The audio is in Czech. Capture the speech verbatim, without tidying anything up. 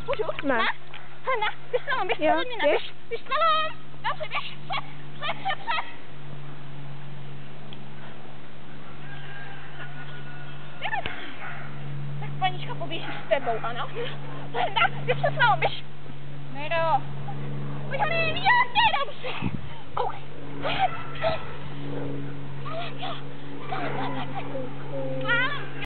Můžu? Ne. Hanna, běž slalom, běž Jo, slalom, Nina, běž. běž, běž slalom. Dobře, běž, před, před, před, před. Tak panička poběží s tebou, ano? Hanna, běž se slalom, běž. Miro. Pojď, Hany, výjezdy, dobře.